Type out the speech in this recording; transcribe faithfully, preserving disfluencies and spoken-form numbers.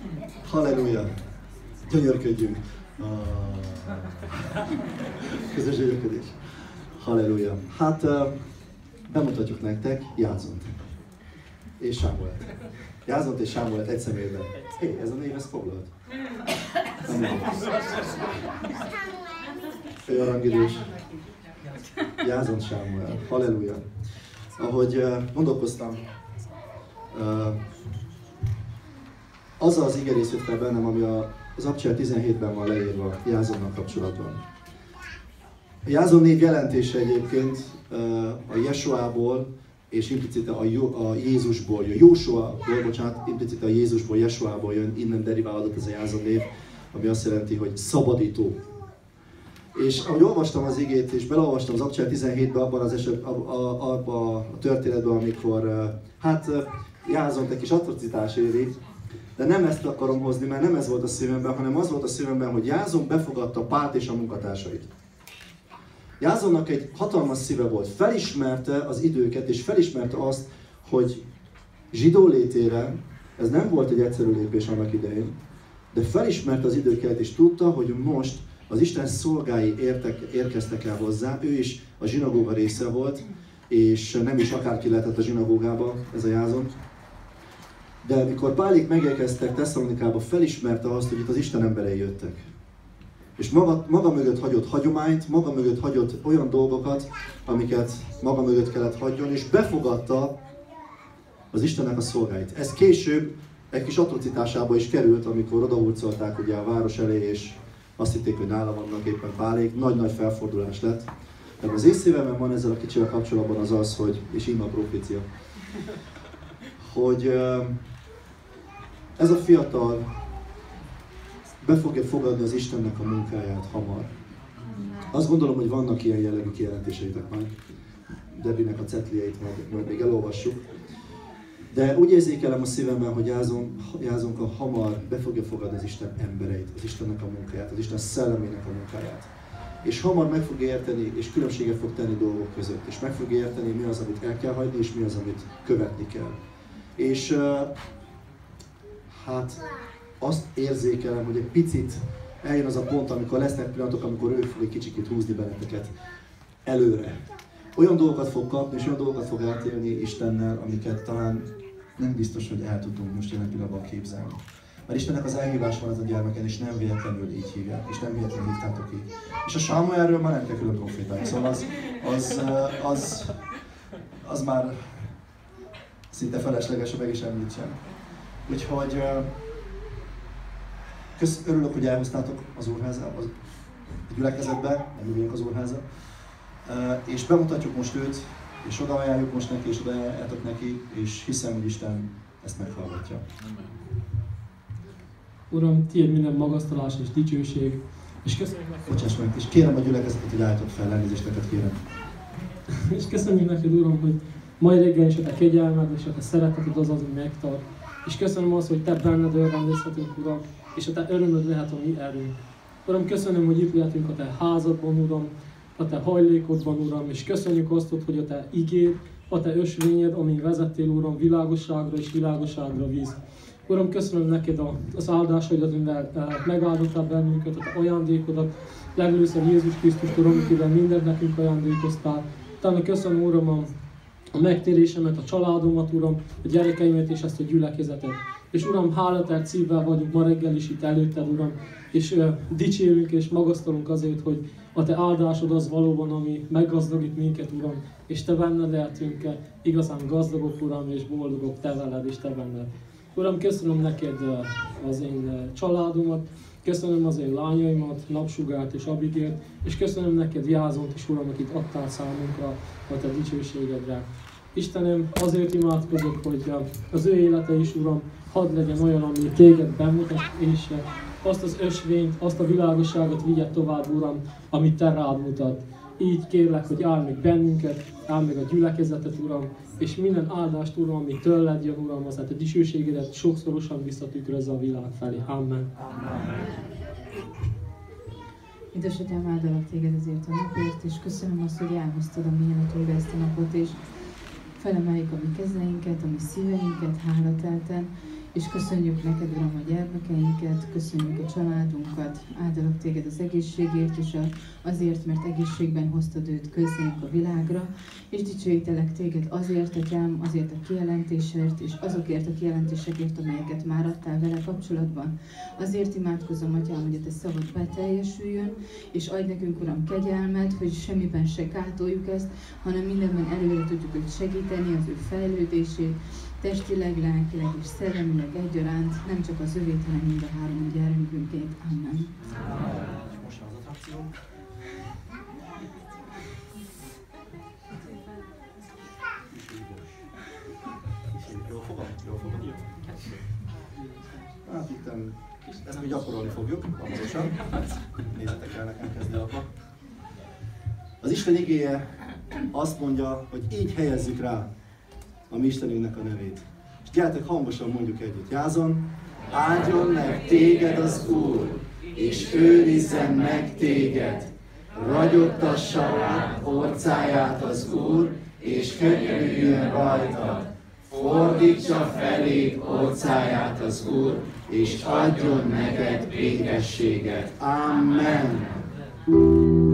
Halleluja! Gyönyörködjünk! Közös gyönyörködés. Halleluja! Hát bemutatjuk nektek Jázont és Sámuelt. Jázont és Sámuelt egy személyben. Hé, ez a név, ez foglalt. Ő a rangidős. Jázont, Sámuel. Halleluja! Ahogy uh, gondolkoztam, uh, az az igerész jött fel bennem, ami a, az Abcsel tizenhétben van leírva Jázonnak kapcsolatban. A Jázon név jelentése egyébként uh, a Jesuából és implicite a, a Jézusból jön. Jósuából, bocsánat, implicite a Jézusból, Jesuából jön, innen deriválódott ez a Jázon név, ami azt jelenti, hogy szabadító. És ahogy olvastam az igét, és beleolvastam az Abcsel tizenhétbe, abban az eset, abban a történetben, amikor hát Jázont egy kis atrocitás éri, de nem ezt akarom hozni, mert nem ez volt a szívemben, hanem az volt a szívemben, hogy Jázon befogadta Pált és a munkatársait. Jázonnak egy hatalmas szíve volt, felismerte az időket, és felismerte azt, hogy zsidó létére, ez nem volt egy egyszerű lépés annak idején, de felismerte az időket, és tudta, hogy most az Isten szolgái értek, érkeztek el hozzá, ő is a zsinagóga része volt, és nem is akárki lehetett a zsinagógába, ez a Jázon. De mikor Pálék megérkeztek Tesszalonikába, felismerte azt, hogy itt az Isten emberei jöttek. És maga, maga mögött hagyott hagyományt, maga mögött hagyott olyan dolgokat, amiket maga mögött kellett hagyjon, és befogadta az Istennek a szolgáit. Ez később egy kis atrocitásába is került, amikor odahurcolták ugye a város elé, és azt hitték, hogy nála vannak éppen Pálék. Nagy-nagy felfordulás lett. De az észévemben van ezzel a kicsivel kapcsolatban az az, hogy, és íme a profécia, hogy ez a fiatal be fogja fogadni az Istennek a munkáját hamar. Azt gondolom, hogy vannak ilyen jellegű kijelentéseitek majd. Debinek a cetlieit majd, majd még elolvassuk. De úgy érzékelem a szívemben, hogy Jázon, Jázonka hamar be fogja fogadni az Isten embereit, az Istennek a munkáját, az Isten szellemének a munkáját. És hamar meg fog érteni, és különbséget fog tenni dolgok között. És meg fog érteni, mi az, amit el kell hagyni, és mi az, amit követni kell. És uh, hát azt érzékelem, hogy egy picit eljön az a pont, amikor lesznek pillanatok, amikor ő fog egy kicsikét húzni benneteket előre. Olyan dolgokat fog kapni, és olyan dolgokat fog átélni Istennel, amiket talán nem biztos, hogy el tudunk most jelen pillanatban képzelni. Mert Istennek az elhívás van az a gyermeken, és nem véletlenül így hívják, és nem véletlenül hívtátok így. És a Sámuelről már nem kell külön profétálni, szóval az, az, az, az már szinte felesleges, hogy meg is említsem. Úgyhogy kösz, örülök, hogy elhoztátok az úrházába, a gyülekezetbe, nem ülünk az úrháza. És bemutatjuk most őt, és odaajánljuk most neki, és odaajánljátok neki, és hiszem, hogy Isten ezt meghallgatja. Uram, tiéd minden magasztalás és dicsőség, és köszönjük neked. Bocsáss meg, és kérem a gyülekezetet, hogy álljatok fel, elnézést neked kérem. És köszönjük neked, Uram, hogy mai reggel is a te kegyelmed, és a te szereteted az az, ami megtart. És köszönöm azt, hogy te benned örvendezhetünk, Uram, és a te örömöd lehet a mi erőnk. Uram, köszönöm, hogy itt lehetünk a te házadban, Uram, a te hajlékodban, Uram, és köszönjük azt, hogy a te igéd, a te ösvényed, amin vezettél, Uram, világosságra és világosságra víz. Uram, köszönöm neked az áldásaidat, amivel megáldottál bennünket, a te ajándékodat, legelőször Jézus Krisztust, Uram, akivel mindent nekünk ajándékoztál. Utána köszönöm, Uram, a, a megtérésemet, a családomat, Uram, a gyerekeimet és ezt a gyülekezetet. És Uram, hálátelt szívvel vagyunk ma reggel is itt előtted, Uram, és uh, dicsérünk és magasztalunk azért, hogy a te áldásod az valóban, ami meggazdagít minket, Uram, és te benned lehetünk igazán gazdagok, Uram, és boldogok te veled és te benned. Uram, köszönöm neked az én családomat, köszönöm az én lányaimat, Napsugárt és Abigélt, és köszönöm neked Jázont is, Uram, akit adtál számunkra a te dicsőségedre. Istenem, azért imádkozok, hogy az ő élete is, Uram, hadd legyen olyan, ami téged bemutat, és azt az ösvényt, azt a világosságot vigye tovább, Uram, amit te rád mutat. Így kérlek, hogy áld meg bennünket, áld meg a gyülekezetet, Uram, és minden áldást, Uram, ami tőled jön, Uram, az a te dicsőségedet sokszorosan visszatükrözze a világ felé. Amen. Amen. Édesatyám, áldalak téged ezért a napért, és köszönöm azt, hogy elhoztad a mi életünkbe ezt a napot, és felemeljük a mi kezeinket, a mi szíveinket hálatelten, És köszönjük neked, Uram, a gyermekeinket, köszönjük a családunkat, áldalak téged az egészségért, és azért, mert egészségben hoztad őt közénk a világra, és dicsőítelek téged azért, Atyám, azért a kijelentésért, és azokért a kijelentésekért, amelyeket már adtál vele kapcsolatban. Azért imádkozom, Atyám, hogy a te szavad beteljesüljön, és adj nekünk, Uram, kegyelmet, hogy semmiben se gátoljuk ezt, hanem mindenben előre tudjuk őt segíteni, az ő fejlődését, testileg, lelkileg és szellemileg egyaránt, nem csak az övét, hanem mind a három gyermekünket. Amen. Most az attrakció. Jól fogom? Jól fogom? Hát itt ezt mi gyakorolni fogjuk, hamarosan. Nézzetek el, nekem kezdi apa. Az Isten igéje azt mondja, hogy így helyezzük rá a mi Istenünknek a nevét. És gyertek, hangosan mondjuk együtt. Jázon, áldjon meg téged az Úr, és őrizzen meg téged. Ragyogtassa rád orcáját az Úr, és könyörüljön rajtad. Fordítsa feléd orcáját az Úr, és adjon neked békességet. Amen.